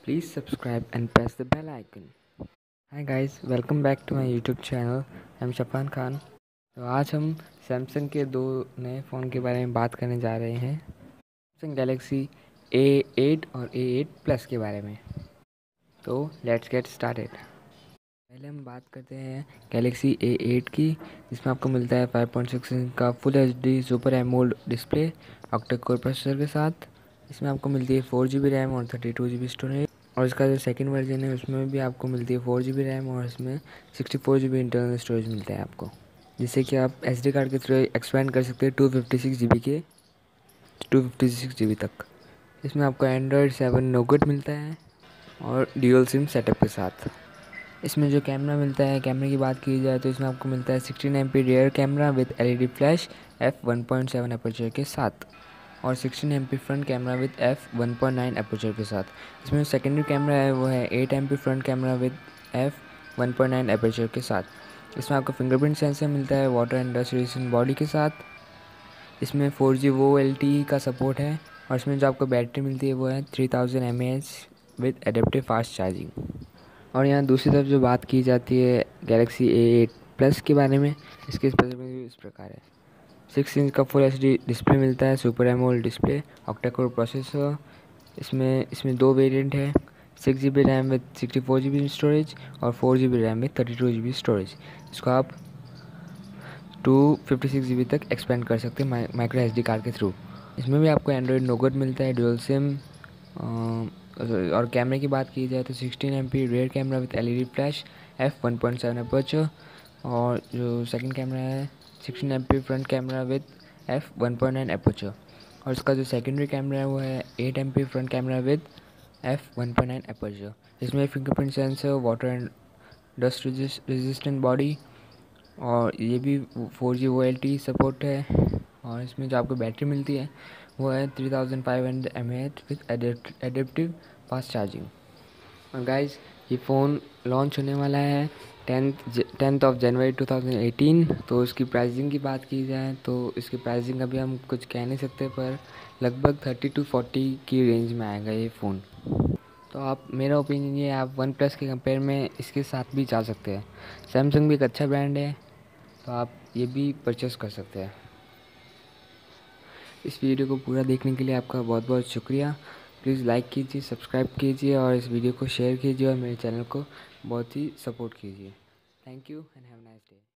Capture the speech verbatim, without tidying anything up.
Please subscribe and press the bell icon. Hi guys, welcome back to my YouTube channel. I'm Shafan Khan. तो आज हम Samsung के दो नए phone के बारे में बात करने जा रहे हैं, सैमसंग गैलेक्सी ए एट और ए एट प्लस के बारे में। तो लेट्स गेट स्टार्टेड। पहले हम बात करते हैं गैलेक्सी ए एट की, जिसमें आपको मिलता है फाइव पॉइंट सिक्स इंच का full H D super AMOLED display octa core processor के साथ। इसमें आपको मिलती है फोर जी बी रैम और thirty two G B storage. और इसका जो सेकंड वर्जन है उसमें भी आपको मिलती है फोर जी बी रैम और इसमें sixty four G B internal storage मिलता है आपको, जिससे कि आप एस डी कार्ड के थ्रू एक्सपेंड कर सकते हैं two fifty six G B के two fifty six G B तक। इसमें आपको एंड्रॉयड सेवन नोगट मिलता है और ड्यूल सिम सेटअप के साथ। इसमें जो कैमरा मिलता है, कैमरे की बात की जाए तो इसमें आपको मिलता है sixteen M P rear camera with L E D flash F one point seven aperture के साथ और sixteen M P front camera with F one point nine aperture के साथ। इसमें सेकेंडरी कैमरा है वो है eight M P front camera with F one point nine aperture के साथ। इसमें आपको फिंगरप्रिंट सेंसर मिलता है water and dust resistant body के साथ। इसमें फोर जी वो एल टी का सपोर्ट है और इसमें जो आपको बैटरी मिलती है वो है three thousand M A H with adaptive fast charging. और यहाँ दूसरी तरफ जो बात की जाती है गैलेक्सी ए एट प्लस के बारे में, इसकी स्पेसिफिकेशन इस प्रकार है। सिक्स इंच का फुल एच डी डिस्प्ले मिलता है, super AMOLED display, octa core processor. इसमें इसमें दो वेरिएंट है, six G B RAM with sixty four G B storage और four G B RAM with thirty two G B storage. इसको आप two fifty six G B तक expand कर सकते हैं माइक्रो एस डी कार्ड के through. इसमें भी आपको एंड्रॉयड नोगट मिलता है, ड्यूल सिम। और कैमरे की बात की जाए तो sixteen M P rear camera with L E D flash F one point seven aperture और जो सेकंड कैमरा है sixteen M P front camera with F one point nine aperture. और इसका जो सेकेंडरी कैमरा है वो है eight M P front camera with F one point nine aperture. इसमें fingerprint sensor, water and dust resistant body और ये भी four G O L T support है। और इसमें जो आपको बैटरी मिलती है वो है three thousand five hundred M A H with adaptive fast charging. और गाइज ये फ़ोन लॉन्च होने वाला है tenth tenth of January two thousand eighteen. तो इसकी प्राइसिंग की बात की जाए तो इसकी प्राइसिंग अभी हम कुछ कह नहीं सकते, पर लगभग थर्टी टू फोर्टी की रेंज में आएगा ये फ़ोन। तो आप, मेरा ओपिनियन ये, आप वन प्लस के कंपेयर में इसके साथ भी जा सकते हैं। सैमसंग भी एक अच्छा ब्रांड है, तो आप ये भी परचेस कर सकते हैं। इस वीडियो को पूरा देखने के लिए आपका बहुत बहुत शुक्रिया। प्लीज़ लाइक कीजिए, सब्सक्राइब कीजिए और इस वीडियो को शेयर कीजिए और मेरे चैनल को बहुत ही सपोर्ट कीजिए। Thank you and have a nice day.